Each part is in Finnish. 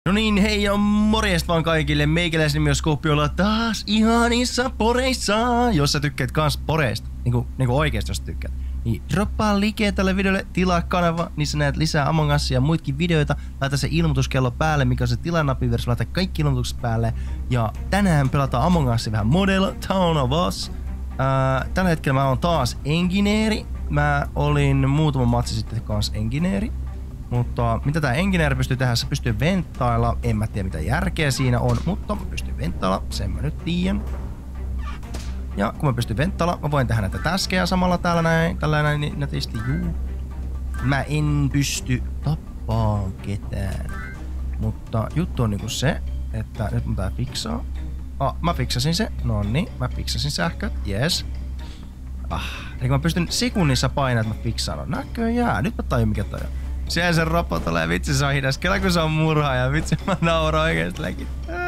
No niin, hei ja morjesta vaan kaikille. Meikäläisen nimi on Skooppi, ollaan taas ihanissa poreissa. Jos sä tykkäät kans poreista, niinku oikeesti jos sä tykkäät, niin droppaa like tälle videolle, tilaa kanava, niin sä näet lisää Among Usia ja muitakin videoita. Laita se ilmoituskello päälle, mikä on se tilanappi versus, laita kaikki ilmoitukset päälle. Ja tänään pelataan Among Usia vähän Model Town of Us. Tällä hetkellä mä oon taas engineeri. Mä olin muutama matsi sitten kans engineeri. Mutta mitä tää engineeri pystyy tehdä? Se pystyy venttailla. En mä tiedä mitä järkeä siinä on, mutta mä pystyn venttailla. Sen mä nyt tiedän. Ja kun mä pystyn venttailla, mä voin tehdä näitä taskejä samalla täällä näin. Tällä näin nätisti, juu. Mä en pysty tappaan ketään. Mutta juttu on niinku se, että nyt mun tää fiksaa. Mä fiksasin se. Nonni, mä fiksasin sähköt. Yes. Eli mä pystyn sekunnissa painaa, että mä fiksaan. No näköjään. Nyt mä tajun mikä toi on. Siellä se ropo tulee, vitsi se on hidas. Kela kun se on murhaaja, vitsi mä nauran oikeesti läkin.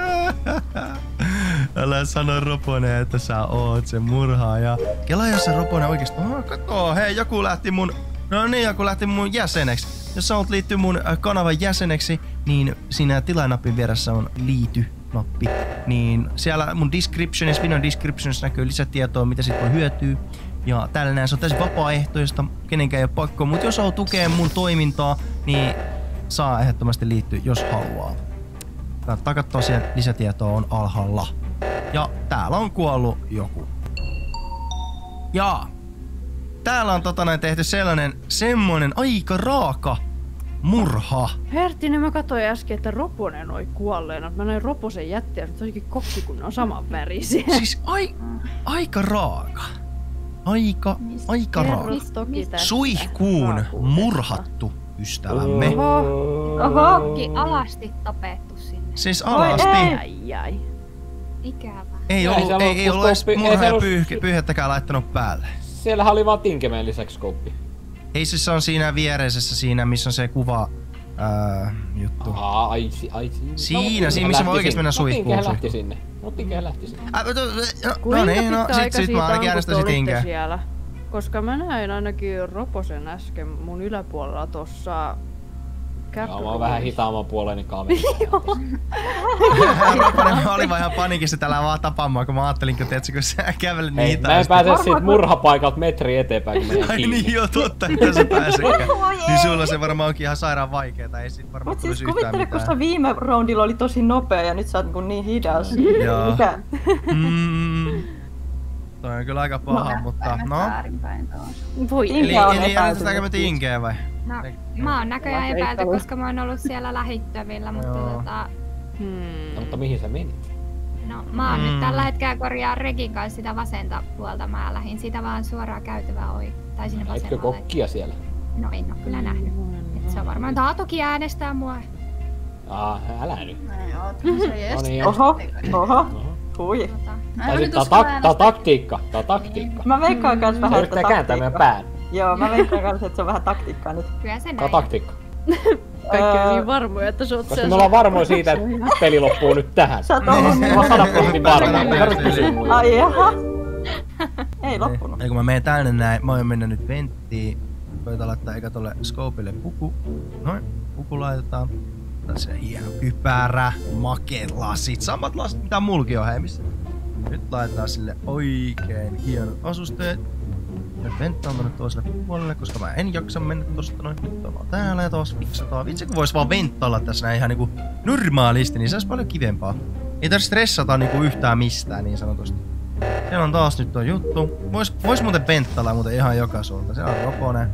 Älä sano Roponen, että sä oot se murhaaja. Kela jos se Roponen oikeesti. Kato, hei joku lähti mun. No niin, joku lähti mun jäseneksi. Jos sä oot liittyy mun kanavan jäseneksi, niin siinä tilanapin vieressä on liity-nappi. Niin siellä mun descriptionissa, videon descriptionissa näkyy lisätietoa, mitä sit voi hyötyä. Ja tällainen se on täysin vapaaehtoista, kenenkään ei ole pakko, mutta jos haluaa tukea mun toimintaa, niin saa ehdottomasti liittyä, jos haluaa. Kannattaa katsoa, siellä lisätietoa on alhaalla. Ja täällä on kuollut joku. Ja täällä on tehty semmonen aika raaka murha. Herttinen, mä katsoin äsken, että Roponen oli kuolleena. Mä näin Roposen jättiä, että olisikin kokki, kun ne on saman värisiä. Siis aika raaka. Aika raaka. Suihkuun murhattu ystävämme. Kokki alasti tapettu sinne. Siis alasti? Ai. Ikävä. Ei ollut edes murha ja pyyhettäkään laittanut päälle. Siellähän oli vaan tinkemeen lisäksi Skooppi. Ei siis se on siinä viereisessä siinä, missä on se kuva juttu. Siinä missä voi oikeesti mennä suihkuun. Tinkehän lähti sinne. No niin, sit mä ainakin äänestäisin Tinkeä. Siellä? Koska mä näin ainakin Roposen äsken mun yläpuolella tossa Mä oon vähän hitaamman puoleeni kaverista. Roponen oli vaan ihan panikissa täällä vaan tapaamaan, kun mä ajattelin, kun sä kävelet niin hitaasti. Mä en pääse siitä murhapaikalta metri eteenpäin, kun menen kiinni. Ai niin joo, totta, että sä pääsekään. Niin sulla se varmaan onkin ihan sairaan vaikeeta, ei sit varmaan tulisi yhtään mitään. Kuvittele, kun sä viime roundilla oli tosi nopea ja nyt sä oot niin hidas. Joo. Mikä? Toi on kyllä aika paha, mutta no. Eli äänestetäänkö me Tinkeä vai? No, mä oon näköjään epäilty, koska mä oon ollut siellä lähittävillä, mutta Mutta mihin sä menit? No, mä oon nyt tällä hetkellä korjaa Regin kanssa sitä vasenta puolta. Mä lähdin sitä vaan suoraan käytävää ohi. Tai sinne vasemmalle. Näitkö kokkia siellä? No en oo kyllä nähnyt. Et se on varmaan Taatokin äänestää mua. Älä nyt. Oho. Hui. Tää on taktiikka. Mä veikkaan kans vähän, että yrittää kääntää meidän pään. Joo, mä veikkaan kans, että se on vähän taktiikkaa nyt. Kyllä se näin. Tää on taktiikka. Kaikki on niin varmoja, että sä oot koska me ollaan varmoja siitä, että peli loppuu nyt tähän. Sä oot ollut niin. Mä oon 100% varma. Ai jaha. Ei loppunut. Eli kun mä menen tänne näin, mä voin mennä nyt venttiin. Koitaan laittaa eka tolle Scoopille puku. Noin, puku laitetaan. Tässä hieno kypärä, makeet lasit, samat lasit mitä mulki on heimissä. Nyt laitetaan sille oikein hienot asusteet. Nyt venttaan tonne toiselle puolelle, koska mä en jaksa mennä tosta noin. Nyt ollaan täällä ja taas fiksataan. Vitsi kun vois vaan venttailla tässä näin ihan niinku normaalisti, niin se olisi paljon kivempaa. Ei tarvitse stressata niinku yhtään mistään niin sanotusti. Siellä on taas nyt tuo juttu. Vois muuten venttailla muuten ihan joka suunta. Siellä on Roponen.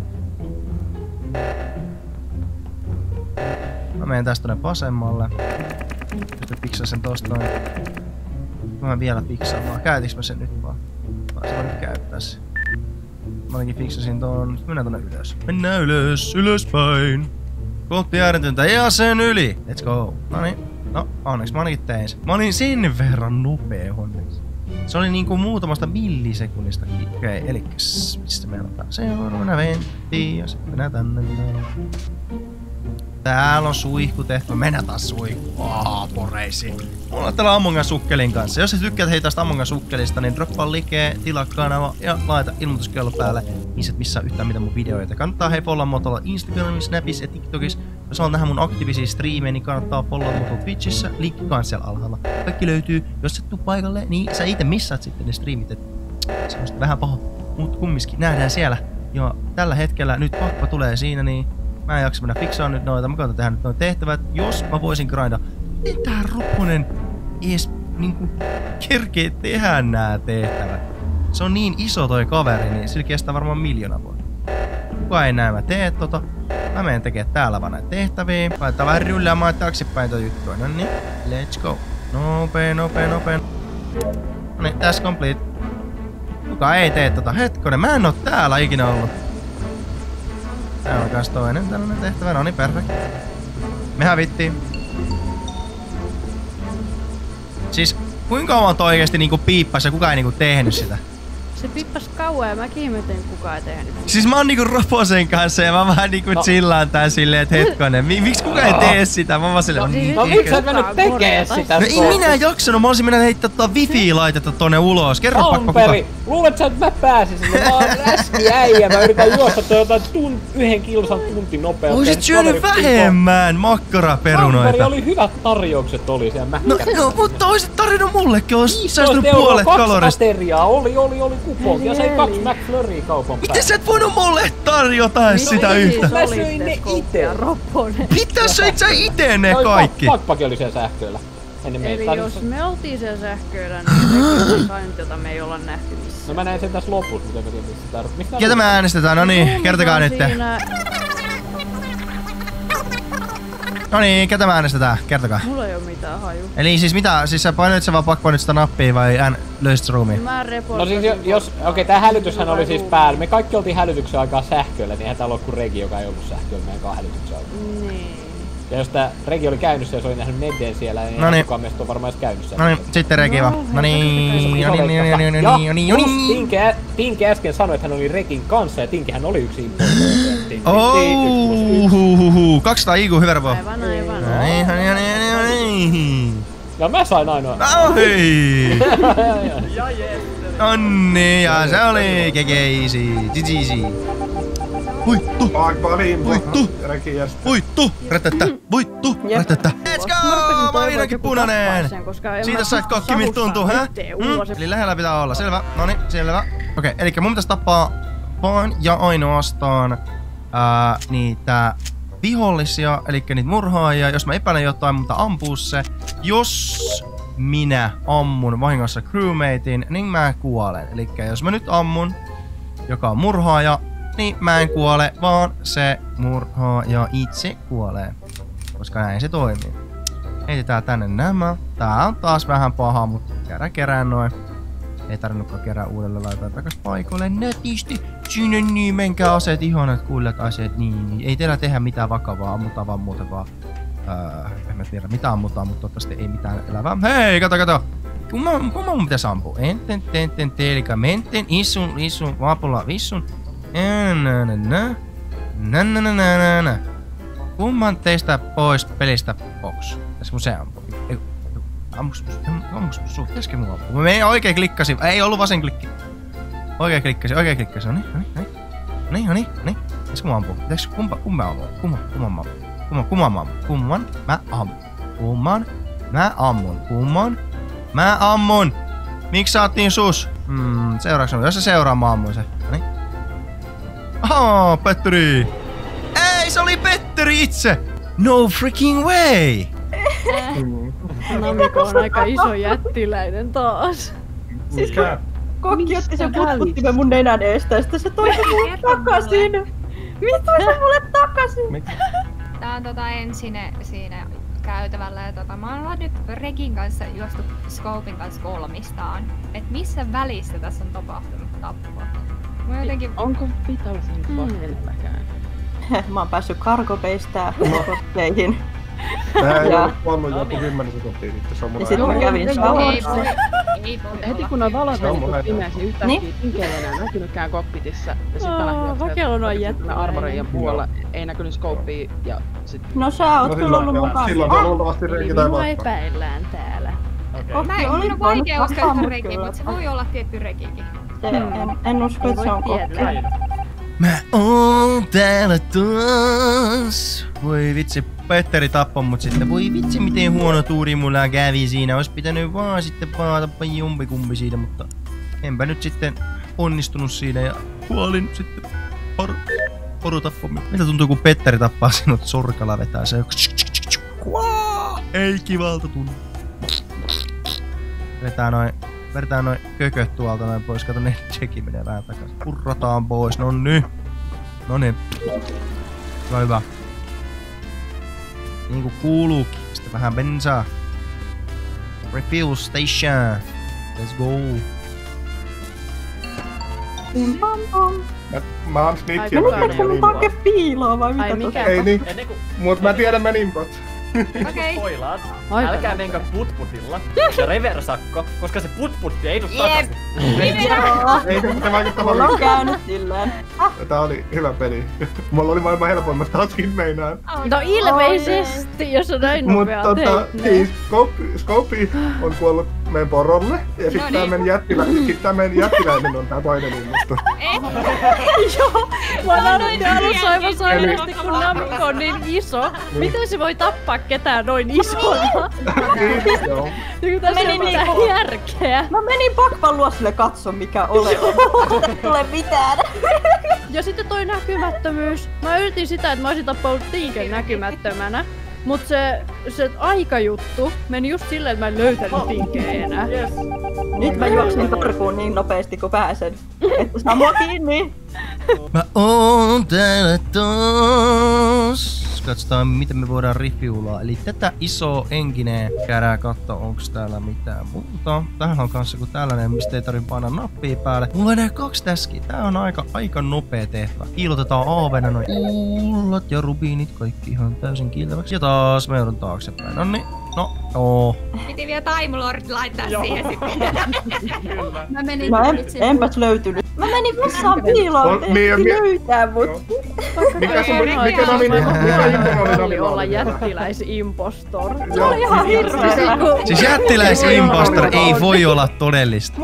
Mä menen tästä tonne vasemmalle. Pystyn fiksaa sen tosta noin. Mä vielä fiksaamaan. Käytiks mä sen nyt vaan? Vai se vaan nyt käyttää se. Mä ainakin fiksasin ton. Nyt mennään tonne ylös. Mennään ylöspäin. Kohti ääretöntä ja sen yli. Let's go. Noniin. No, onneksi mä ainakin tein sen. Mä olin sen verran nopea onneksi. Se oli niinku muutamasta millisekunnista. Okei, elikäs. Mistä meillä on tää? Seuraavana venttiin ja sitten mennään tänne. Täällä on suihku tehty. Mennään taas suihku. Poreisiin. Mulla on täällä Among Us sukkelin kanssa. Jos sä tykkäät hei tästä Among Us sukkelista, niin droppaa like, tilaa kanava ja laita ilmoituskello päälle. Niin sä et missaa yhtään mitään mun videoita. Kannattaa hei follaa mua tuolla Instagramissa, Snapissa ja TikTokissa. jos on tähän mun aktiivisia striimejä, niin kannattaa followata mun Twitchissä. Linkki kans siellä alhaalla. Kaikki löytyy. Jos et tuu paikalle, niin sä ite missaat sitten ne striimit. Et se on vähän paha. Mut kumminkin nähdään siellä. Ja tällä hetkellä nyt pakko tulee siinä, niin mä en jaksa mennä fiksaan nyt noita. Mä koitan tehdä nyt noita tehtävät. Jos mä voisin grindaa. Miten tää Roponen ees niinku kerkee tehdä nää tehtävät? Se on niin iso toi kaveri, niin sillä kestää varmaan 1 000 000 vuotta. Kuka ei näe, mä teet tota. Mä menen tekee täällä vaan näitä tehtäviä. Laitetaan vähän rylläämään taaksepäin toi juttua. No niin, let's go. Nopee. Noniin, tässä complete. Kuka ei tee tota? Hetkonen, mä en oo täällä ikinä ollut. Täällä on kans toinen tällainen tehtävä. Noniin, perfect. Me hävittiin. Siis, kuinka kauan toi oikeesti niinku piippas ja kuka ei niinku tehnyt sitä? Se pippas kauan ja mäkin ihmettelin kukaan ei tehnyt. Siis mä oon niinku Roposen kanssa ja mä vähän niinku chillaan tää silleen, et hetkonen, miksi kukaan ei tee sitä? Mä vaan silleen, No miksi sä et mennyt tekee sitä? No ei minä jaksanut, mä olisin mennä heittää tota wifi-laitetta tonne ulos. Kerro pakko kuka. Amperi, luulet sä, että mä pääsin sinne? Mä oon läskiäijä, mä yritän juosta jotain 1 kilsan tunti nopeutta. Oisit syönyt vähemmän makkaraperunoita. Amperi, oli hyvät tarjoukset oli siellä mähkässä. No, mutta oisit tarjonnut mullekin, ois säästynyt 15 puolet €, 2 kalorista. ateriaa, oli kupon ja sai 2 McFlurryä kaupan päälle. Miten sä et voinut mulle tarjota edes sitä yhtä? Mä söin ne ite. Mitä söit sä ite ne kaikki? Pakpaki oli siellä sähköillä. Eli jos me oltiin siellä sähköillä, niin se ainut, jota me ei olla nähty missään. No mä näin sen tässä lopussa, miten mä tiedän, mistä tarvitsee. Ketä me äänestetään? No niin, kertokaa nyt. No niin, ketä me äänestetään? Kertokaa. Mulla ei oo mitään haju. Eli siis mitä? Siis sä painoit sä vaan pakkoinut sitä nappia vai löysit ruumiin? Mä reportasin. No siis jos, okei, tää hälytyshän oli siis päällä. Me kaikki oltiin hälytyksen aikaa sähköllä, niin eihän täällä ole kuin Regi, joka ei ollut sähköllä meidän hälytyksen aikaa. Niin. Ja jos tää Regi oli käynyt ja se oli nähnyt Neden siellä, niin ei kukaan meistä ole varmaan edes käynyt siellä. Noniin, sitten Regi vaan. Noniin. Ja just Tinke äsken sanoi, että hän oli Regin kanssa ja Tinkehän oli yksi impostoija. Oh, 200 IQ, hyvä repo. Aivan. Ja mä sain ainoa. Oi! Onni, ja se oli kekeisi. GGC. Voittu! Voittu! Voittu! Let's go! Mä oon vihdoinkin punainen! Siitä sait kokki, miltä tuntuu, hä? Eli lähellä pitää olla, selvä. Noni, selvä. Okei, elikkä mun pitäis tappaa vaan ja ainoastaan niitä vihollisia, elikkä niitä murhaajia. Jos mä epäilen jotain, mutta ampuu se. Jos minä ammun vahingossa crewmatein, niin mä kuolen. Elikkä jos mä nyt ammun, joka on murhaaja, niin mä en kuole, vaan se murhaaja itse kuolee. Koska näin se toimii. Heitetään tänne nämä. Tää on taas vähän paha, mutta kerään noin. Ei tarvinnutkaan kerää uudelleen, laitetaan takas paikoille nätisti. Sinne niin, menkää aseet, ihanat kuulleet aseet, niin. Ei teillä tehdä mitään vakavaa, ammutaan vaan muuten vaan. En mä tiedä mitä ammutaan, mutta toivottavasti ei mitään elävää. Hei, kato! Kun mun pitäis ampua. Enten, telikamentten, issun, vapulla, vissun. Kumman teistä pois pelistä box? Tässä kun se ampuu. Ammus suu, pitäisikö mua ampua? Mä oikein klikkasin, ei ollut vasen klikki. Oikein klikkasin, Noniin. Pitäisikö mua ampua? Kumman mä ammun? Miksi sä oot niin sus? Seuraaks jos se seuraa, mä ammun se. Noniin. Ahaa, Petteri! Ei, se oli Petteri itse! No freaking way! Namiko on aika iso jättiläinen taas. Siis kokki otti sen putputtimen mun nenän eestä ja sitten se toi sen mulle takaisin. Mitä se mulle takaisin? Tää on ensin siinä käytävällä ja mä oon nyt Regin kanssa juostu Scopin kanssa kolmistaan. Et missä välissä tässä on tapahtunut tappua? Jotenkin... Onko vitallisin pahenelläkään? Mä oon päässyt cargo-basestä kokkeihin. Tää ei oo kuollut joku 10 sekuntia sitten, se on mun ja sit mä kävin saavassa. Heti kun on valot mennyt pimeäsi yhtäkkiä, Tinkeillä ei enää näkynytkään cockpitissa. Ja sit mä lähdin Vakelo noin jättiläinen. armorin puolella ei näkynyt scopea ja sit... No sä oot kyllä ollut mun kanssa. Silloin luultavasti Regi tai Mua vastaan. epäillään täällä. Mä oli on vaikea uskoa, että voinut Regi, mutta se voi olla tietty Regikin. En usko, että se on kokki. Mä oon täällä taas. Voi vitsi, Petteri tappoi mut sitten. Voi vitsi, miten huono tuuri mulla kävi siinä. Ois pitänyt vaan sitten vaatapa jompikumpi siitä, mutta enpä nyt sitten onnistunut siinä ja kuolin sitten poru tappoi. Miltä tuntuu, kun Petteri tappaa sinut sorkalla vetää se. Ei kivalta tunnu. Vedetään noin kököt tuolta noin pois. Kato, ne Jacki menee vähän takas. Purrataan pois. Nonni. Hyvä. Niinku kuuluukin. Sitten vähän bensaa. Refill station. Let's go. Mä oon snitchi. Menikö mun take piiloon vai mitä tossa? Ei niin. Mut mä tiedän meninpot. Okei. Spoilaat. Älkää menkö putputilla ja reversakko, koska se putputti ei tuu takaisin. Ei se vaikuttaa Mulla on käynyt silleen. Tää oli hyvä peli. Mulla oli maailman helpoimmat taskin meinaan. No ilmeisesti, jos on näin nopea siis Scopy on kuollut meidän porolle. Ja sit tää meidän jättiläinen on tää toinen ilmesto. Joo, mä nautin alussa aivan sairaasti, kun Namco on niin iso. Miten se voi tappaa ketään noin isona? Joo. Niin tässä ei ole mitään järkeä. Mä menin Pakpan luo sille katso mikä ole. Ei tule mitään. Ja sitten toi näkymättömyys. Mä yritin sitä, että mä olisin tappanut Tinken näkymättömänä. Mut se aikajuttu meni just silleen, että mä en löytänyt Tinkeä enää. Yes. Nyt mä juoksin karkuun niin nopeasti kun pääsen. Että saa mua kiinni. Mä oon täällä taas. Katsotaan miten me voidaan refuelaa. Eli tätä isoa engineen käydään katsoa onks täällä mitään muuta. Täällä on kanssa kun tällainen, mistä ei tarvitse painaa nappia päälle. Mulla on 2 täskiä. Tää on aika nopea tehtävä. Kiilotetaan aavena noin kullat ja rubiinit. Kaikki ihan täysin kiiltäväksi. Ja taas me joudun taaksepäin. Nonni. No. Piti vielä Time Lord laittaa siihen sitten. Mä menin enpäs löytynyt. Mä menin vessaan piiloon, tehtiin löytää mut. Mikä oli olla jättiläisimpostor. Se oli ihan hirveä. Siis jättiläisimpostor ei voi olla todellista.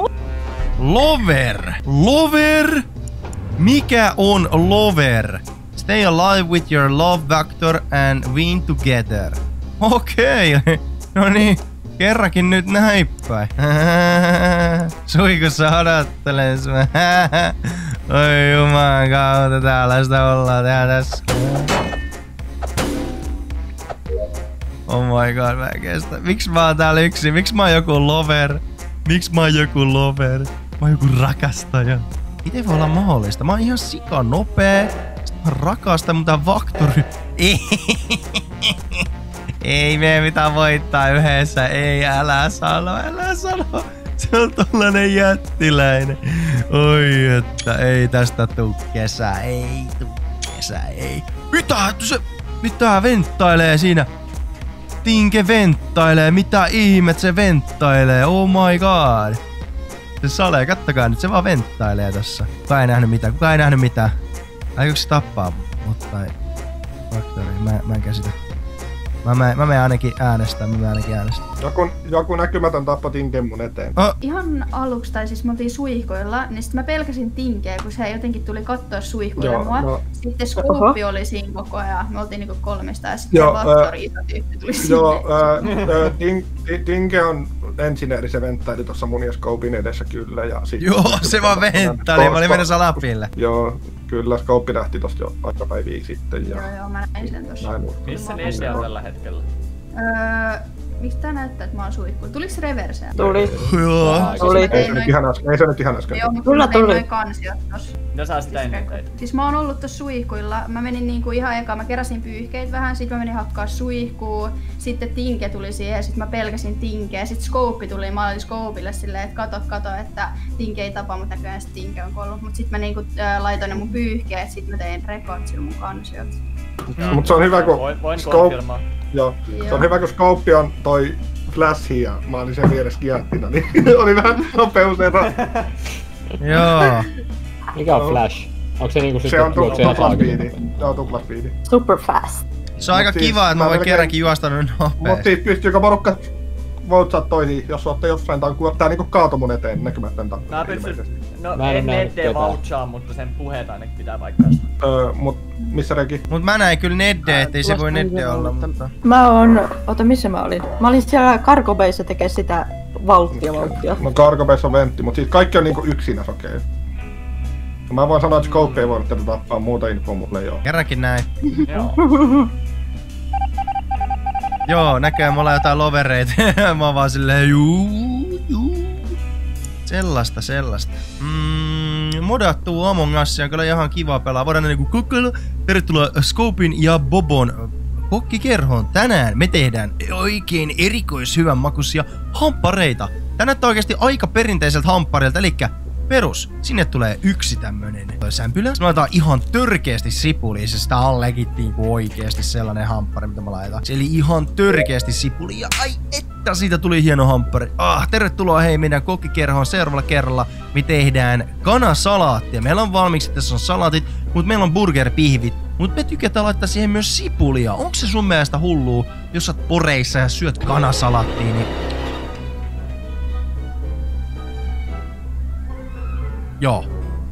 Lover? Mikä on lover? Stay alive with your love vector and win together. Okei. No niin. Kerrankin nyt näin päin. Suikussa odottelen sua. Oi juman kautta, täällä sitä ollaan tehdä tässä. Oh my god, mä en kestä. Miks mä oon täällä yksin? Miks mä oon joku lover? Mä oon joku rakastaja. Miten voi olla mahdollista? Mä oon ihan sika nopee. Sitten mä rakastan mun tää vaktori. Ei me mitään voittaa yhdessä. Ei, älä sano. Se on tollanen jättiläinen. Oi, että ei tästä tuu kesä. Ei. Mitä venttailee siinä? Tinke venttailee. Mitä ihmet se venttailee? Oh my god. Se Sale, kattokaa nyt. Se vaan venttailee tossa. Kuka ei nähnyt mitään. Aikoiko se tappaa mut tai faktori? Mä en käsitä. Mä menen ainakin äänestää. Joku näkymätön tappoi Tinken mun eteen. Ihan aluksi, tai siis me oltiin suihkoilla, niin sit mä pelkäsin Tinkeä, kun se jotenkin tuli katsoa suihkoilla mua. No. Sitten Scoopi oli siinä koko ajan, me oltiin niinku 3 ja sitten se Vaktori iso tyyppi tuli sinne. Joo, Tinke on ensinäri, se venttaili tossa mun ja Scoopin edessä kyllä. Ja sit, joo, se vaan venttaili, mä olin menossa lapille. Joo, kyllä Scooppi lähti tosta jo aika päiviä sitten. Ja joo, mä näin sen tossa. Missä Nesse on tällä hetkellä? Miksi tää näyttää, että mä oon suihkuilla? Tuliks reverseä? Tuli. Joo. Ei se nyt ihan äsken. Joo, mutta mä tein noin kansiot tossa. No sä sitä ennen teit. Siis mä oon ollut tossa suihkuilla. Mä menin niinku ihan eka, mä keräsin pyyhkeet vähän, sit mä menin hakkaa suihkuun. Sitten Tinke tuli siihen ja sit mä pelkäsin Tinkeä. Sit Scoopi tuli, mä olin Scoopille silleen, että kato, että Tinke ei tapa, mutta näköjään sit Tinke on kuollut. Mut sit mä niinku laitoin ne mun pyyhkeet, sit mä tein rekordsilla mun kansiot. Mut se on hyvä kun voin konfirmaa. Joo. Se on hyvä kun Scope on toi Flashi ja mä olin sen vieressä kiattina, niin oli vähän nopeusero. Joo. Mikä on Flash? Onko se niinku se on tuplaspeedi. Joo, tuplaspeedi. Super fast. Se on aika kiva, että mä voin kerrankin juosta noin nopeasti. Mut siis pystyykö porukka voutsaa toisiin, jos ootte jossain tää niinku kaatu mun eteen näkymättä tappaa. Mä pystyn... No Mä en en nähnyt Neddee ketään. vouchaa, mutta sen puheet ainakin pitää paikkaansa. Mut missä Regi? Mut mä näin kyllä Neddee, ettei se voi Neddee olla, mutta... Mä oon... Ota, missä mä olin? Mä olin siellä Cargo Bayssa tekee sitä vauhtia. No Cargo Bayssa on ventti, mut siis kaikki on niinku yksinäs, okei. Mä voin sanoa, että Scope ei voinut tätä tappaa, muuta infoa mulle ei oo. Kerrankin näin. Joo. Joo, näköjään me ollaan jotain lovereita. Mä oon vaan silleen juu. Sellaista. Modattu Among Us on kyllä ihan kiva pelaa. Voidaan niinku kokeilla. Tervetuloa Scopein ja Bobon kokkikerhoon. Tänään me tehdään oikein erikoishyvän makuisia hamppareita. Tää näyttää oikeesti aika perinteiseltä hampparilta, elikkä perus. Sinne tulee yksi tämmönen sämpylä. Sitten laitetaan ihan törkeästi sipulia. Se sitä on legittiin kuin oikeesti sellainen hamppari, mitä mä laitan. Eli ihan törkeästi sipulia. Ai että siitä tuli hieno hamppari. Tervetuloa hei meidän kokkikerhoon. Seuraavalla kerralla me tehdään kanasalaattia. Meillä on valmiiksi, tässä on salaatit, mutta meillä on burgerpihvit. Mut me tykätään laittaa siihen myös sipulia. Onko se sun mielestä hullua, jos sä oot Poreissa ja syöt kanasalaattia, niin... Joo.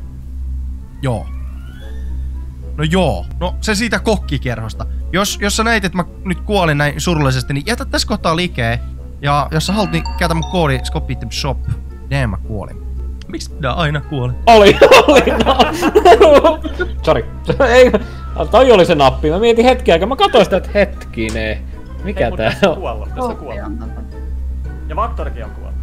No se siitä kokkikerhosta. Jos sä näit, että mä nyt kuolin näin surullisesti, niin jätä tässä kohtaa liikee. Ja jos sä haluat, niin käytä mun koodi Scopittem Shop. Damn, mä kuolin. Miksi minä aina kuolin? Oli, no. Sori. Ei, toi oli se nappi. Mä mietin hetki aikaa. Mä katsoin sitä, että hetkinen. Mikä Ei, tää tässä on? kuollut, tässä on kuollut. Ja Vaktorikin on kuollut.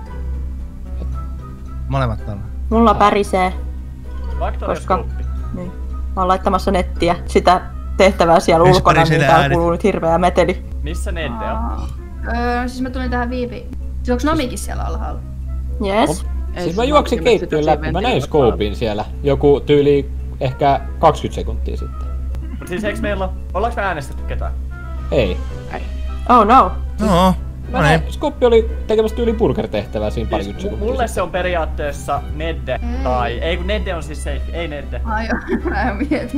Molemmat tällä. Mulla pärisee. Vaktori on Koska- Scope. Niin. Mä oon laittamassa nettiä sitä tehtävää siellä Nyt ulkona, pärisee niin täällä äänet. kuuluu nyt hirveä meteli. Missä Nedde on? Siis mä tulin tähän Viipi. Siis onks Nomikin siellä alhaalla? Yes. Siis mä juoksin keittiön läpi. Mä näin Scopein siellä. Joku tyyli ehkä 20 sekuntia sitten. Mut siis eiks meillä... Ollaanko me äänestetty ketään? Ei. Oh no. No, Mä näin, Scope oli tekemässä tyyli burger-tehtävää siinä parikymmentä sekuntia. Mulle se on periaatteessa Nedde tai... Ei kun Nedde on siis safe, ei Nedde. Ai joo, mä mietin.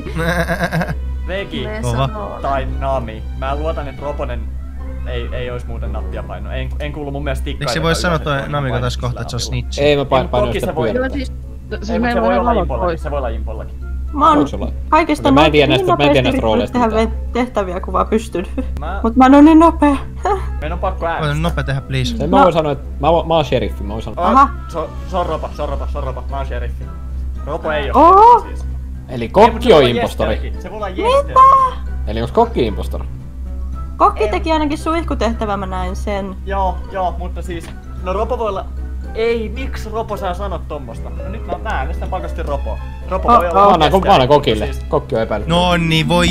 Vegi Kova. tai Nami. Mä luotan, että Roponen ei ois muuten nappia painoi. En kuulu mun mielestä tikkaita. Eikö se voi sanoa toi Namiko tässä kohtaa, että se on snitch? Ei mä painoin Kokki sitä se voi- pyörää. Siis Ei, mut se meillä voi on olla valot impollakin. pois. Se voi olla impollakin. Mä oon Voiko se olla? kaikista Okei, mä en tiedä niin näistä- mä en tiedä nopeasti näistä yrittänyt rooleista tehdä tehtäviä, kun vaan pystyn. Mä... Mut mä en oo niin nopea. Meidän on pakko Voin äänestää. nopea tehdä, please. Sen mä voin sanoa, että mä oon sheriffi, mä voin sanoa. Aha. Se on Ropa. Mä oon sheriffi. Ropo ei Oo. oo sheriffi siis. Eli Ei, mut kokki se on voi impostori. jesterikin. Se voi olla jesteri. Eli onks kokki impostori? Kokki teki ainakin suihkutehtävää, mä näin sen. Joo, mutta siis... No Ropo voi olla... Ei, miksi Ropo saa sanoa tommosta? No nyt mä äänestän pakosti Ropoa. Ropo voi olla Mä annan jesteri, kokille. mutta siis- Kokki on epäillyt. No niin, voi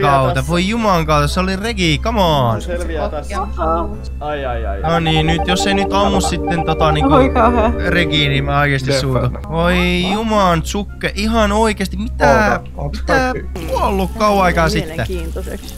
juman kautta, se oli Regi, come on. Selviää tässä. Ai. No niin, nyt jos ei nyt ammu sitten niinku Oi kauhea. Regi, niin mä oikeesti Defä. suutu. Voi juman tsukke, ihan oikeesti, mitä Onks kaikki? kuollut kauan aikaa sitten? Mielenkiintoiseksi.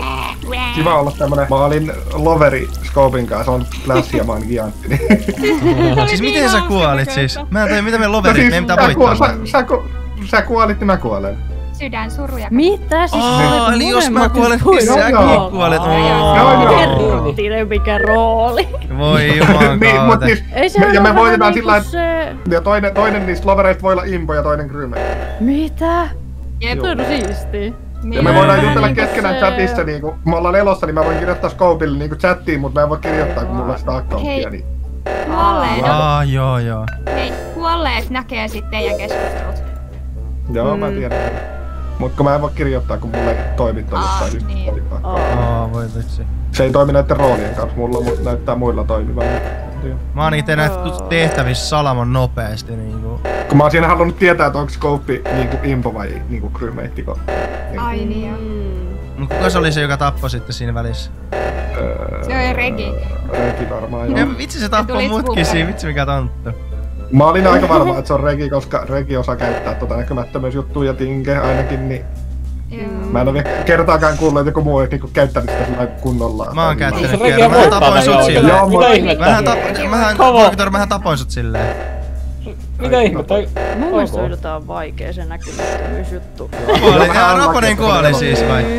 Kiva olla tämmönen. Mä olin loveri Scopein kanssa, on Flash ja mä oon gigantti. Niin. Siis miten sä kuolit siis? Mä en tiedä, mitä me loverit, meidän pitää sä voittaa. sä kuolit, niin mä kuolen. Sydänsuruja. Mitä siis? Eli jos mä kuolen, Voi niin säkin joo. kuolet. Joo. Kerrottiin mikä rooli. Voi juman Niin, mut kautta. siis, Ei se ja me ole voitetaan vähän sillä niinku lailla, se... ja toinen niistä lovereista voi olla impo ja toinen kryme. Mitä? Jep. Toi on siistiä. Ja me voidaan jutella niinku keskenään se- chatissa niinku, kun me ollaan elossa, niin mä voin kirjoittaa Scopelle niinku chattiin, mut mä en voi kirjoittaa, kun mulla on sitä accountia, Hei. niin. Kuolleet, Joo. hei, kuolleet näkee sitten teidän keskustelut. Joo, mä tiedän. Mut kun mä en voi kirjoittaa, kun mulla ei toimi toi jostain syystä. niin. Voi vitsi. Se ei toimi näiden roolien kanssa mulla, mut näyttää muilla toimivan. Mä oon niitä näitä tehtävissä salaman nopeesti niinku. Kun mä oon siinä halunnut tietää, että onko Scope niinku impo vai niinku crewmate, kun... Ai niin joo. Mut kuka se oli se, joka tappoi sitten siinä välissä? Se on Regi. Regi varmaan, Ja joo. vitsi se tappoi tulit mutkin mukaan. siinä, vitsi mikä tonttu. Mä olin aika varma, että se on Regi, koska Regi osaa käyttää näkymättömyysjuttuja ja Tinke ainakin, niin... Mä en oo vielä kertaakaan kuullut, että joku muu ei niinku käyttänyt sitä sillä kunnolla. Mä oon käyttänyt Se kerran, Regi on mähän tapoin sut voittanut silleen. Joo, Mitä ihmettä? Mähän tapoin sut silleen. Mitä ihmettä? Mun mielestä Ok. on jotain vaikea se näkymättömyysjuttu. Kuoli, Raponen kuoli siis vai?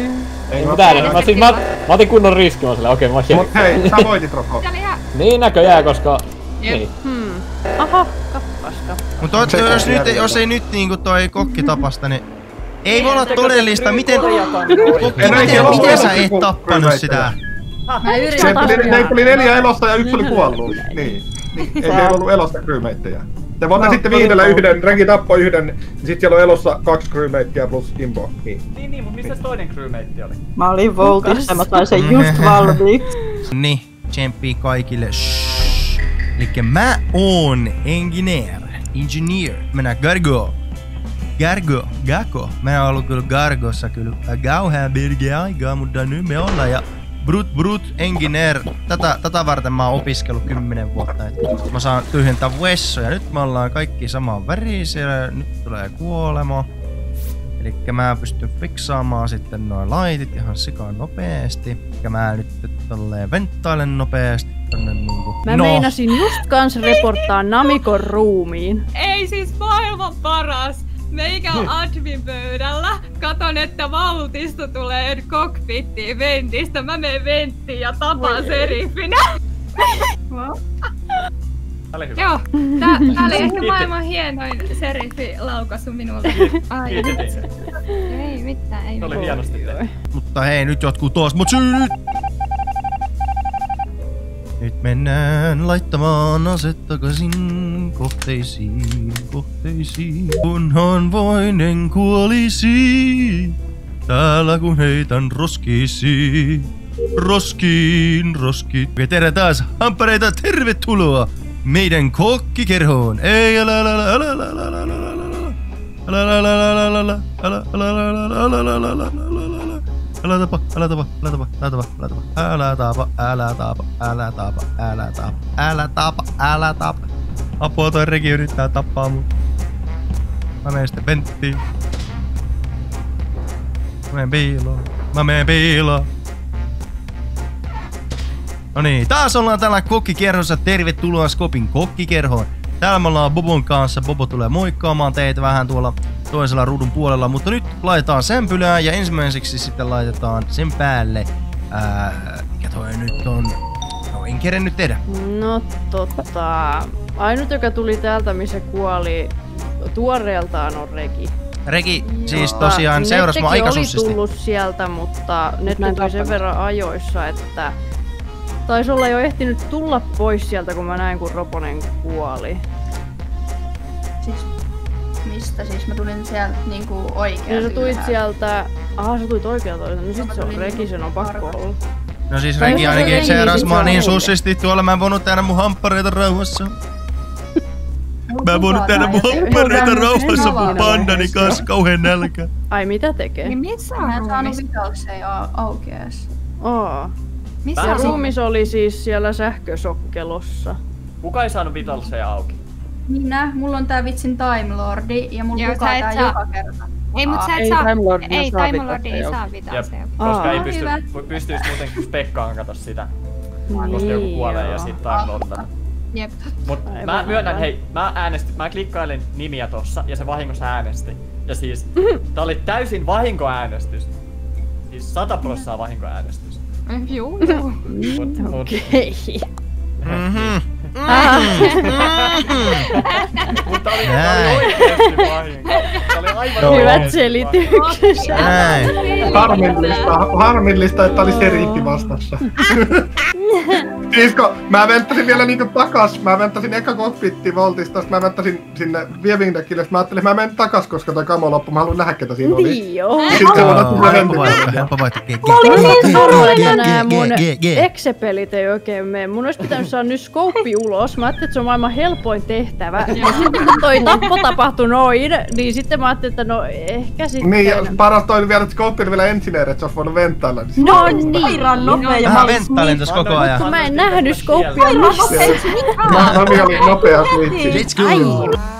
Mä otin kunnon riskin silleen, okei, mä Mut hei, sä voitit Ropo. Niin näköjään, koska... Niin. Aha, kappaska. Mut jos ei nyt niinku toi kokki tapasta, niin... Ei voi olla todellista, miten sä et tappanut sitä? Mä yritän Neitä oli 4 elossa ja 1 oli kuollut. Niin. Ei meillä ollut elossa crewmateja. Te voitte sitten viidellä yhden, Regi tappoi yhden, niin sit siellä on elossa 2 crewmatea plus Imbo. Niin, mut missä toinen crewmate oli? Mä olin Voltissa, mä sain sen just valmiiksi. Niin, tsemppii kaikille. Shhh. Elikkä mä oon engineer. Mä Gargo. Gako. Mä oon ollut kyllä Gargossa kyllä kauhean virge aikaa, mutta nyt me ollaan ja Brut engineer. Tätä varten mä oon opiskellut 10 vuotta, että mä saan tyhjentää vessoja. Nyt me ollaan kaikki saman värisiä, nyt tulee kuolema. Elikkä mä pystyn fiksaamaan sitten noin laitit ihan sikaan nopeesti. Elikkä mä nyt tolleen venttailen nopeesti tonne niinku. Mä meinasin just kans reporttaa Namikon ruumiin. Ei siis maailman paras! Meikä on admin pöydällä. Katon, että Valtista tulee cockpittiin ventistä. Mä menen venttiin ja tapaan seriffinä. Oli hyvä. Joo, tää oli ehkä maailman hienoin seriffilaukaisu minulle. Ai ei mitään, ei. Se oli hienosti tehty. Mutta hei, nyt jotkut taas Nyt mennään laittamaan aset takaisin kohteisiin. Kunhan kuolisi, täällä kun heitän roskiisi. Roskiin. Terve taas, hampareita, tervetuloa meidän kokkikerhoon. Ei, älä tapa. Apua, toi Regi yrittää tappaa mut. Mä menen sitten venttiin. Mä menen piiloon. No niin, taas ollaan täällä kokkikerhossa. Tervetuloa Skopin kokkikerhoon. Täällä me ollaan Bobon kanssa. Bobo tulee moikkaamaan teitä vähän tuolla toisella ruudun puolella, mutta nyt laitetaan sämpylää ja ensimmäiseksi sitten laitetaan sen päälle. Mikä toi nyt on? No en kerennyt tehdä. No ainut joka tuli täältä missä kuoli tuoreeltaan on Regi. Regi siis tosiaan seurasi mua aika sussisti. oli tullut sieltä, mutta ne tuli sen verran ajoissa, että taisi olla jo ehtinyt tulla pois sieltä kun mä näin kun Roponen kuoli. Siis mistä siis? Mä tulin sieltä niinku oikealta. Ja sä tulit sieltä... sä tulit oikealta. No sit se on Regi, sen on pakko olla. No siis Regi ainakin seurasi mua niin sussisti tuolla, mä en voinut tehdä mun hamppareita rauhassa. Mä en voinut tehdä mun hamppareita rauhassa mun pandani kanssa, kauhean nälkä. Ai mitä tekee? Niin missä on ruumis? Mä en saanut vitaukseen aukeas. Missä ruumis oli siis siellä sähkösokkelossa? Kuka ei saanut vitalseja auki? Minä, mulla on tää vitsin Time Lordi ja mulla bukaa tää joka kerta. Ei, mut sä et saa, ei Time Lordi ei saa vitalseja. Koska ei pystyis muuten spekkaan kato sitä. Koska joku kuolee ja sit Time Lordata. Jep. Mut mä myönnän, hei, mä klikkailin nimiä tossa ja se vahingossa äänesti. Ja siis, tää oli täysin vahinkoäänestys. Siis 100% vahinkoäänestys. Juu. Okei. Mutta oli oikeesti vahinko. Se oli aivan hyvät selitykset. Harmillista, että oli seriffi vastassa. Siis kun mä venttäsin vielä niinku takas, mä venttäsin eka cockpittiin Voltista, sit mä venttäsin sinne Viewing Deckille, sit mä ajattelin, että mä menen takas, koska toi kamo loppu, mä haluan nähdä ketä siinä oli. Niin joo. Sit se on tullut helppo vaihto. Mä olin niin surua, että nää mun Exe-pelit ei oikein mene. Mun olisi pitänyt saada nyt Scope ulos. Mä ajattelin, että se on maailman helpoin tehtävä. Ja sitten kun toi tappo tapahtui noin, niin sitten mä ajattelin, että no ehkä sitten... Niin, ja paras toi vielä, että Scope oli vielä engineer, että se olisi voinut venttailla. No niin! Aivan nopea ja mä venttailen tässä koko ajan. Mä en nähnyt Scopea missään. Nami oli nopea switchi. Let's go!